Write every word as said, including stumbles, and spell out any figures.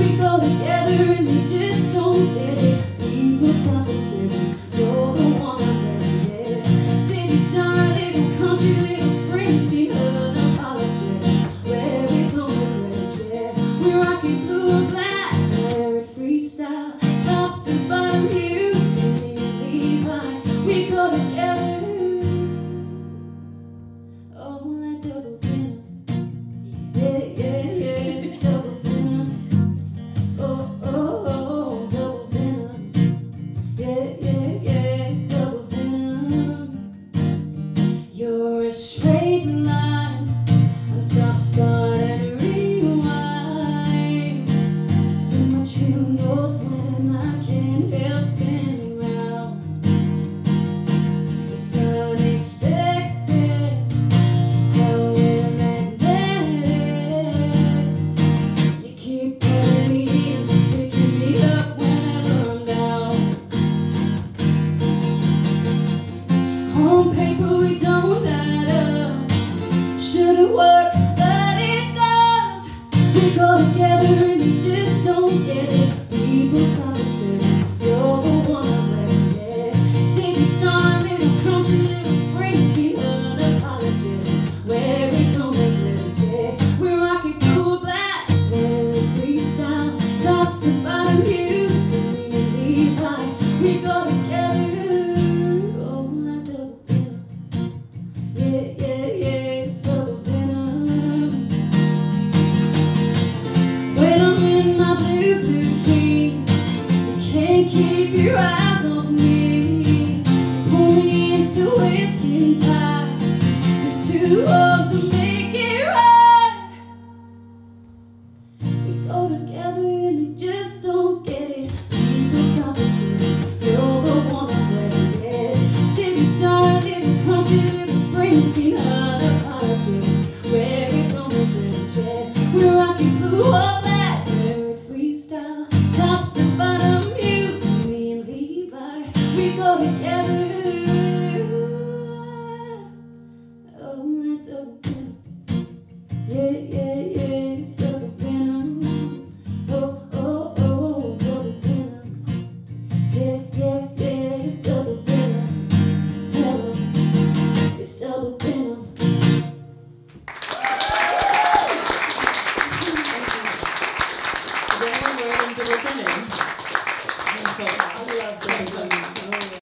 We go together and we just don't get it. People stop and say, you're the one I'm ready, yeah. City star, little country, little Springsteen, unapologetic, where we don't regret it, yeah. We rock it blue or black, wear it freestyle, top to bottom, you and me and Levi. We go together. Oh, that double denim, yeah, yeah, yeah, double denim. Oh, oh, oh, double denim, yeah, yeah, yeah, it's double denim. You're a straight line, I'm stop, start, and rewind. You're my true north when I can't help spinning round. It's unexpected how we're magnetic. You keep pulling me in, picking me up when I'm down. On paper we don't add up, shouldn't work, but it does. We go together and we just don't get it. People stop and say, you're the one I'm ready, yeah. City star, little country, little Springsteen, unapologetic, where we don't regret it, yeah. We rock it blue or black, wear it freestyle, top to bottom, you and me and Levi. We go together. Oh, that double denim, yeah, yeah, yeah, it's double denim. When I'm in my blue, blue jeans, you can't keep your eyes off me. Pull me into wasting time, 'cause two hugs will make it right. We go together and we just don't get it. People stop and say, you're the one I'm ready, yeah. City star, little country, little Springsteen, unapologetic, where we don't regret it, yeah. We're rocking blue or black, wear it freestyle, top to bottom, you and me and Levi. We go together. Oh, that double denim, yeah, yeah, yeah, it's double denim. Oh, oh, oh, double denim, yeah, yeah, yeah, it's double denim. Tell 'em it's double denim. Then we're wearing double denim. I love this.